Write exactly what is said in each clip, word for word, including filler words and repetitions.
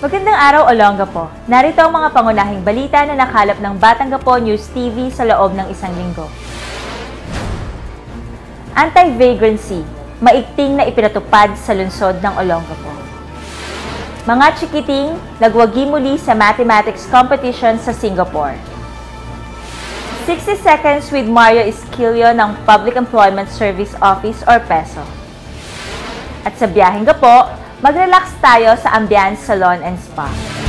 Magandang araw, Olongapo. Narito ang mga pangunahing balita na nakalap ng Batanggapo News T V sa loob ng isang linggo. Anti-vagrancy, maigting na ipinatupad sa lungsod ng Olongapo. Mga chikiting, nagwagi muli sa mathematics competition sa Singapore. sixty seconds with Mario Esquilio ng Public Employment Service Office or PESO. At sa biyaheng gapo, mag-relax tayo sa Ambiance Salon and Spa.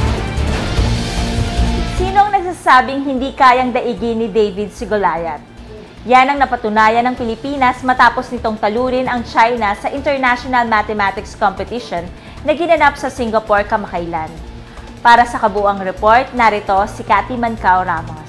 Sinong nagsasabing hindi kayang daigin ni David si Goliath? Yan ang napatunayan ng Pilipinas matapos nitong talurin ang China sa International Mathematics Competition na ginanap sa Singapore kamakailan. Para sa kabuuang report, narito si Cathy Mancao Ramos.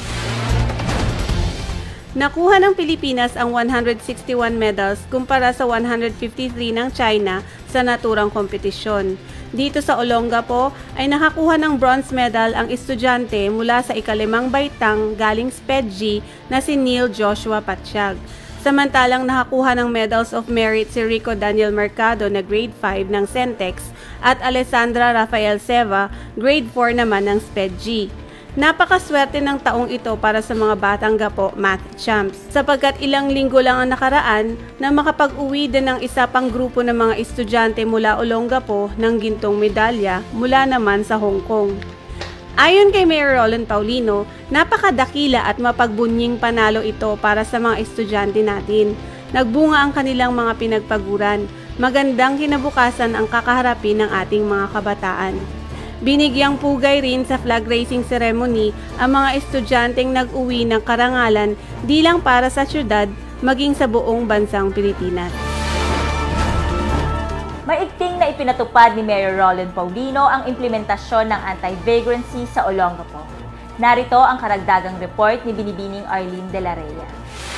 Nakuha ng Pilipinas ang one hundred sixty-one medals kumpara sa one hundred fifty-three ng China sa naturang kompetisyon. Dito sa Olongapo ay nakakuha ng bronze medal ang estudyante mula sa ikalimang baitang galing S P E D G na si Neil Joshua Patsyag. Samantalang nakakuha ng Medals of Merit si Rico Daniel Mercado na grade five ng Centex at Alessandra Rafael Seva grade four naman ng S P E D G. Napakaswerte ng taong ito para sa mga Batanggapo Math Champs sapagkat ilang linggo lang ang nakaraan na makapag-uwi din ng isa pang grupo ng mga estudyante mula Olongapo ng gintong medalya mula naman sa Hong Kong. Ayon kay Mayor Roland Paulino, napakadakila at mapagbunying panalo ito para sa mga estudyante natin. Nagbunga ang kanilang mga pinagpaguran. Magandang kinabukasan ang kakaharapin ng ating mga kabataan. Binigyang pugay rin sa flag raising ceremony ang mga estudyanteng nag-uwi ng karangalan di lang para sa syudad, maging sa buong bansang Pilipinas. Maigting na ipinatupad ni Mayor Roland Paulino ang implementasyon ng anti-vagrancy sa Olongapo. Narito ang karagdagang report ni Binibining Arlene De La Reyes.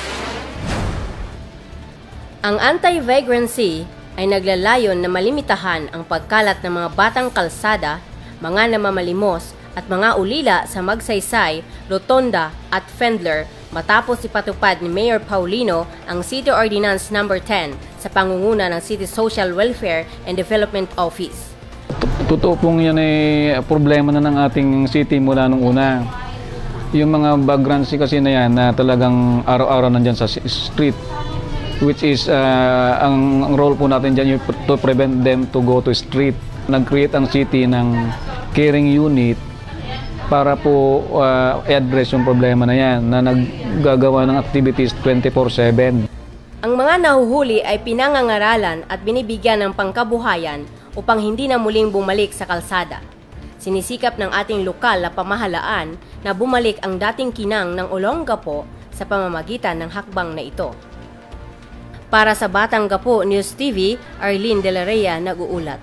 Ang anti-vagrancy ay naglalayon na malimitahan ang pagkalat ng mga batang kalsada, mga namamalimos at mga ulila sa Magsaysay, Rotonda at Fendler matapos ipatupad ni Mayor Paulino ang City Ordinance number ten sa pangunguna ng City Social Welfare and Development Office. Totoo pong yan ay problema na ng ating city mula nung una. Yung mga vagrancy kasi na yan na talagang araw-araw nandyan sa street, which is uh, ang, ang role po natin dyan to prevent them to go to street. Nag-create ang city ng caring unit para po uh, i-address yung problema na yan na naggagawa ng activities twenty-four seven. Ang mga nahuhuli ay pinangangaralan at binibigyan ng pangkabuhayan upang hindi na muling bumalik sa kalsada. Sinisikap ng ating lokal na pamahalaan na bumalik ang dating kinang ng Olongapo sa pamamagitan ng hakbang na ito. Para sa Batanggapo News T V, Arlene De La Reyes nag-uulat.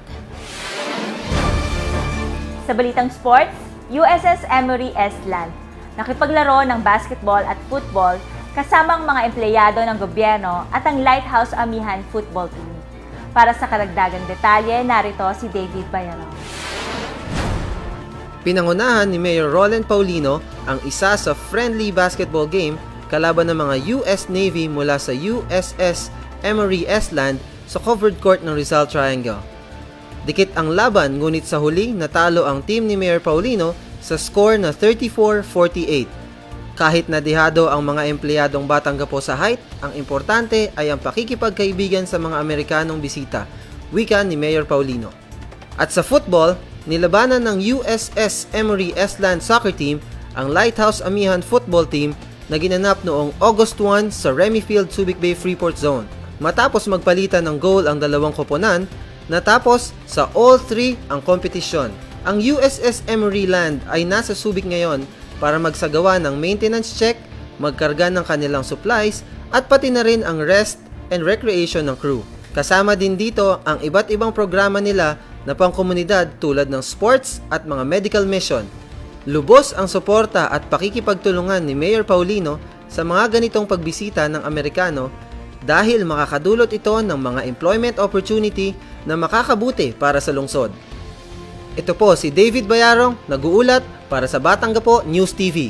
Sa balitang sports, U S S Emory Estland nakipaglaro ng basketball at football kasama ang mga empleyado ng gobyerno at ang Lighthouse Amihan Football Team. Para sa karagdagang detalye, narito si David Bayarong. Pinangunahan ni Mayor Roland Paulino ang isa sa friendly basketball game kalaban ng mga U S Navy mula sa U S S Emory Estland sa covered court ng Rizal Triangle. Dikit ang laban ngunit sa huli natalo ang team ni Mayor Paulino sa score na thirty-four forty-eight. Kahit nadihado ang mga empleyadong Batanggapo sa height, ang importante ay ang pakikipagkaibigan sa mga Amerikanong bisita, wika ni Mayor Paulino. At sa football, nilabanan ng U S S Emory Estland Soccer Team ang Lighthouse Amihan Football Team na ginanap noong August first sa Remy Field, Subic Bay, Freeport Zone. Matapos magpalitan ng goal ang dalawang koponan, natapos sa all three ang kompetisyon. Ang U S S Emory Land ay nasa Subic ngayon para magsagawa ng maintenance check, magkarga ng kanilang supplies, at pati na rin ang rest and recreation ng crew. Kasama din dito ang iba't ibang programa nila na pangkomunidad tulad ng sports at mga medical mission. Lubos ang suporta at pakikipagtulungan ni Mayor Paulino sa mga ganitong pagbisita ng Amerikano dahil makakadulot ito ng mga employment opportunity na makakabuti para sa lungsod. Ito po si David Bayarong, nag-uulat para sa Batanggapo News T V.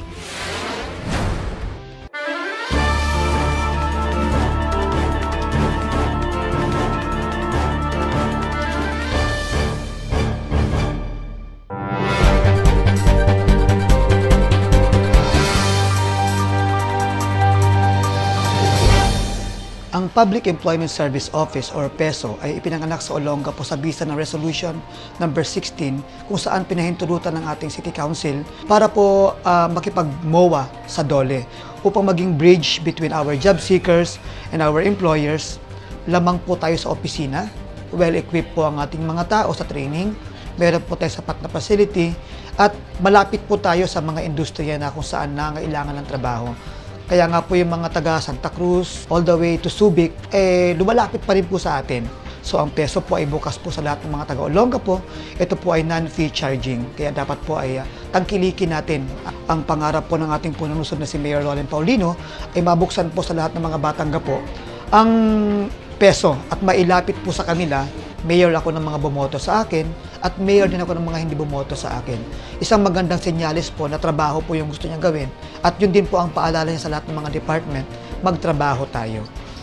Ang Public Employment Service Office or PESO ay ipinanganak sa Olongapo sa bisa ng Resolution number sixteen kung saan pinahintulutan ng ating City Council para po uh, makipag-M O A sa DOLE upang maging bridge between our job seekers and our employers. Lamang po tayo sa opisina, well-equipped po ang ating mga tao sa training, meron po tayo sapat na facility at malapit po tayo sa mga industriya na kung saan nangailangan ng trabaho. Kaya nga po yung mga taga Santa Cruz all the way to Subic, eh lumalapit pa rin po sa atin. So ang PESO po ay bukas po sa lahat ng mga taga Olongapo. Ito po ay non-fee charging. Kaya dapat po ay uh, tangkilikin natin. Ang pangarap po ng ating punong lungsod na si Mayor Roland Paulino ay mabuksan po sa lahat ng mga batang gapo ang PESO at mailapit po sa kanila. Mayor ako ng mga bumoto sa akin at mayor din ako ng mga hindi bumoto sa akin. Isang magandang senyales po na trabaho po yung gusto niyang gawin at yun din po ang paalala niya sa lahat ng mga department, magtrabaho tayo.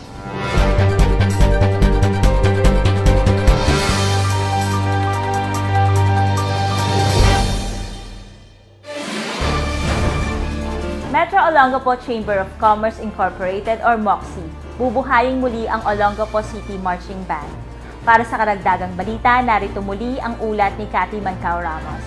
Metro Olongapo Chamber of Commerce Incorporated or M O C I, bubuhayin muli ang Olongapo City Marching Band. Para sa karagdagang balita, narito muli ang ulat ni Cathy Mancao Ramos.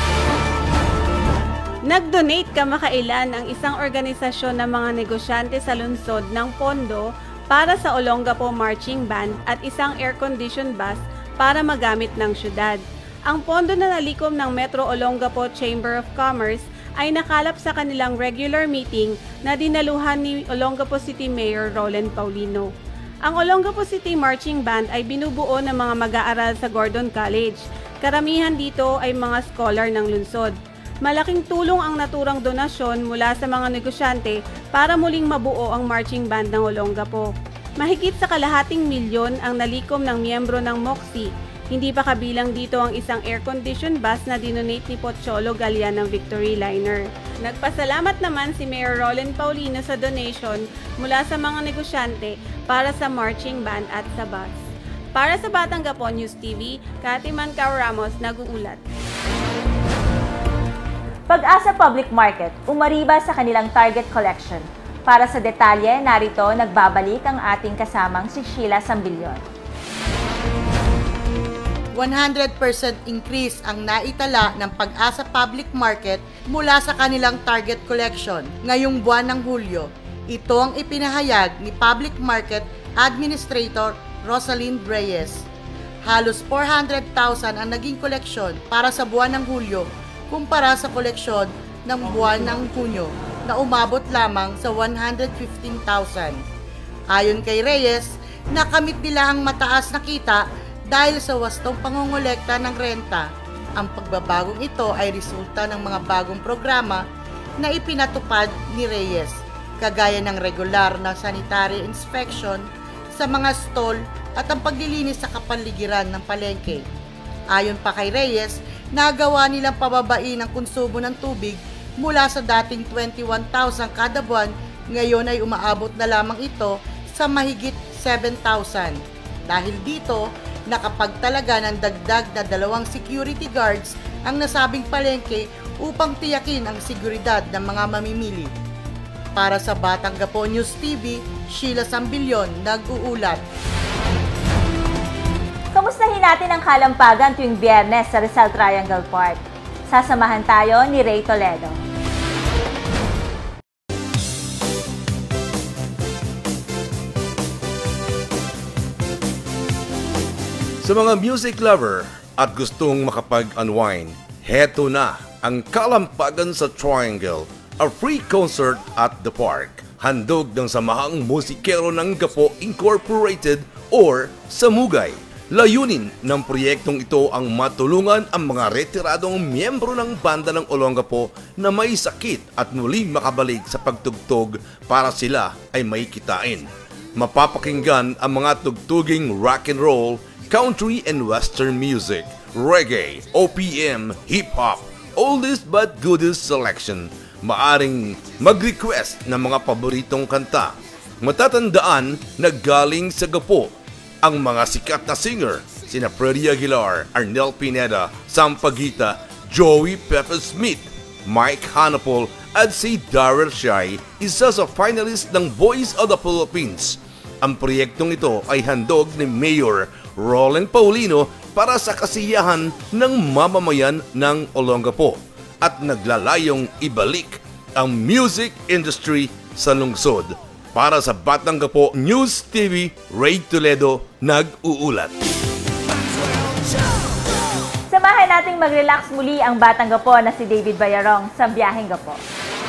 Nag-donate kamakailan ang isang organisasyon ng mga negosyante sa lungsod ng pondo para sa Olongapo Marching Band at isang air-conditioned bus para magamit ng syudad. Ang pondo na nalikom ng Metro Olongapo Chamber of Commerce ay nakalap sa kanilang regular meeting na dinaluhan ni Olongapo City Mayor Roland Paulino. Ang Olongapo City Marching Band ay binubuo ng mga mag-aaral sa Gordon College. Karamihan dito ay mga scholar ng lungsod. Malaking tulong ang naturang donasyon mula sa mga negosyante para muling mabuo ang marching band ng Olongapo. Mahigit sa kalahating milyon ang nalikom ng miyembro ng M O C I. Hindi pa kabilang dito ang isang air-conditioned bus na dinonate ni Pocholo Galian ng Victory Liner. Nagpasalamat naman si Mayor Roland Paulino sa donation mula sa mga negosyante para sa marching band at sa bus. Para sa Batang Gapo News T V, Cathy Mancao Ramos nag-uulat. Pag-asa Public Market, umariba sa kanilang target collection. Para sa detalye, narito nagbabalik ang ating kasamang si Sheila Sambilyon. one hundred percent increase ang naitala ng Pag-asa Public Market mula sa kanilang target collection ngayong buwan ng Hulyo. Ito ang ipinahayag ni Public Market Administrator Rosalind Reyes. Halos four hundred thousand ang naging koleksyon para sa buwan ng Hulyo kumpara sa koleksyon ng buwan ng Hunyo na umabot lamang sa one hundred fifteen thousand. Ayon kay Reyes, nakamit nila ang mataas na kita dahil sa wastong pangongolekta ng renta. Ang pagbabagong ito ay resulta ng mga bagong programa na ipinatupad ni Reyes, kagaya ng regular na sanitary inspection sa mga stall at ang paglilinis sa kapaligiran ng palengke. Ayon pa kay Reyes, nagawa nilang pababain ang konsumo ng tubig mula sa dating twenty-one thousand kada buwan, ngayon ay umaabot na lamang ito sa mahigit seven thousand. Dahil dito, nakapagtalaga ng dagdag na dalawang security guards ang nasabing palengke upang tiyakin ang seguridad ng mga mamimili. Para sa Batang Gapo News T V, Sheila Sambilyon nag-uulat. Kamustahin natin ang kalampagan tuwing Biyernes sa Rizal Triangle Park. Sasamahan tayo ni Ray Toledo. Sa mga music lover at gustong makapag-unwind, heto na ang Kalampagan sa Triangle, a free concert at the park. Handog ng Samahang Musikero ng Gapo Incorporated or Samugay. Layunin ng proyektong ito ang matulungan ang mga retiradong miyembro ng banda ng Olongapo na may sakit at muling makabalik sa pagtugtog para sila ay may kitain. Mapapakinggan ang mga tugtuging rock and roll, country and western music, reggae, O P M, hip-hop, oldies but goodies selection. Maaring mag-request ng mga paboritong kanta. Matatandaan na galing sa Gapo ang mga sikat na singer, sina Freddy Aguilar, Arnel Pineda, Sam Paguita, Joey Pepe Smith, Mike Hanapol at si Darrell Shai, isa sa finalist ng Voice of the Philippines. Ang proyektong ito ay handog ni Mayor Roland Paulino para sa kasiyahan ng mamamayan ng Olongapo at naglalayong ibalik ang music industry sa lungsod. Para sa Batanggapo News T V, Ray Toledo nag-uulat. Samahan nating mag-relax muli ang Batanggapo na si David Bayarong sa Biyaheng Gapo.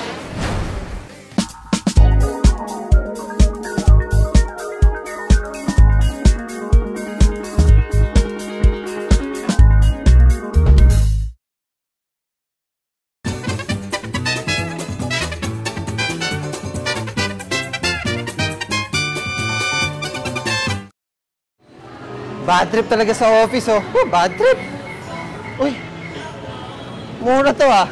Bad trip talaga sa office, oh. Oh, bad trip. Uy, mura to, ah.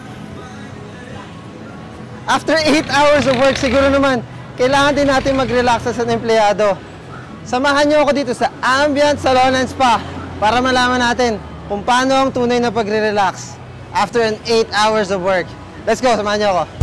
After eight hours of work, siguro naman, kailangan din natin mag-relax as an empleyado. Samahan niyo ako dito sa Ambient Salon and Spa para malaman natin kung paano ang tunay na pagre-relax after an eight hours of work. Let's go, samahan niyo ako.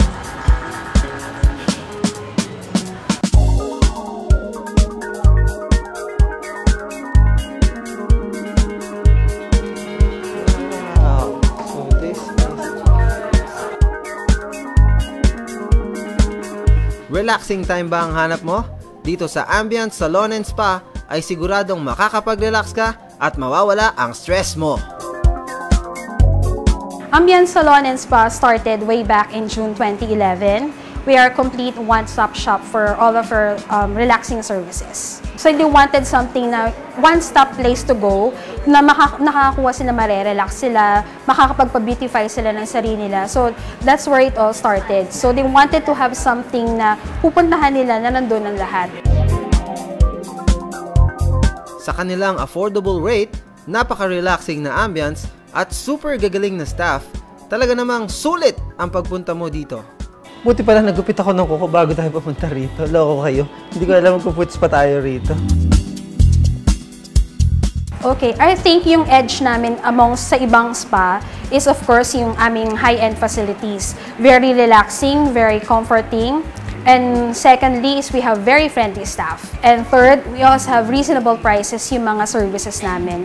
Relaxing time ba ang hanap mo? Dito sa Ambient Salon and Spa ay siguradong makakapag-relax ka at mawawala ang stress mo. Ambient Salon and Spa started way back in June twenty eleven. We are a complete one-stop shop for all of our um, relaxing services. So they wanted something na one-stop place to go, na maka nakakakuha sila, marerelax sila, makakapagpa-beautify sila ng sarili nila. So that's where it all started. So they wanted to have something na pupuntahan nila na nandun ang lahat. Sa kanilang affordable rate, napaka-relaxing na ambience at super gagaling na staff, talaga namang sulit ang pagpunta mo dito. Buti pala nagupit ako ng kuko bago tayo papunta rito. Loko kayo. Hindi ko alam kung puts pa tayo rito. Okay, I think yung edge namin amongst sa ibang spa is of course yung aming high-end facilities. Very relaxing, very comforting. And secondly is we have very friendly staff. And third, we also have reasonable prices yung mga services namin.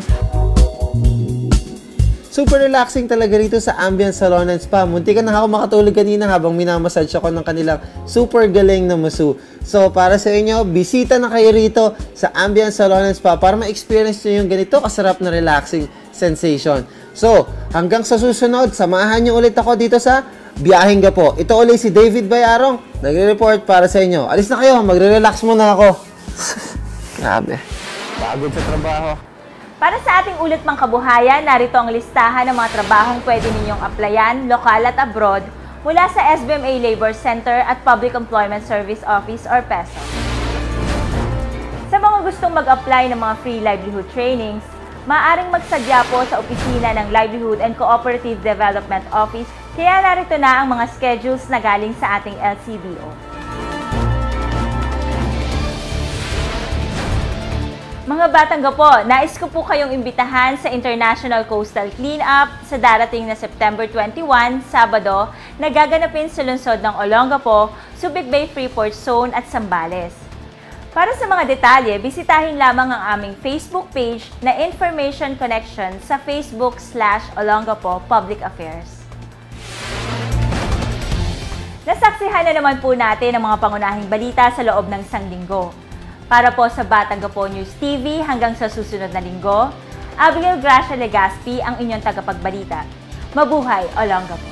Super relaxing talaga rito sa Ambient Salon and Spa. Munti ka na ako makatulog kanina habang minamassage ako ng kanilang super galing na masu. So, para sa inyo, bisita na kayo rito sa Ambient Salon and Spa para ma-experience nyo yung ganito kasarap na relaxing sensation. So, hanggang sa susunod, samahan nyo ulit ako dito sa Biyaheng Gapo. Ito ulit si David Bayarong, nagre-report para sa inyo. Alis na kayo, magre-relax muna ako. Grabe. Pagod sa trabaho. Para sa ating ulit mang kabuhayan, narito ang listahan ng mga trabahong pwede ninyong applyan, lokal at abroad, mula sa S B M A Labor Center at Public Employment Service Office or P E S O. Sa mga gustong mag-apply ng mga free livelihood trainings, maaaring magsadya po sa opisina ng Livelihood and Cooperative Development Office, kaya narito na ang mga schedules na galing sa ating L C D O. Mga Batanggapo, nais ko po kayong imbitahan sa International Coastal Cleanup sa darating na September twenty-one, Sabado, na gaganapin sa lungsod ng Olongapo, Subic Bay Freeport Zone at Zambales. Para sa mga detalye, bisitahin lamang ang aming Facebook page na Information Connection sa Facebook slash Olongapo Public Affairs. Nasaksihan na naman po natin ang mga pangunahing balita sa loob ng isang linggo. Para po sa Batanggapo News T V hanggang sa susunod na linggo, Abigail Gracia Legaspi ang inyong tagapagbalita. Mabuhay, Olongapo!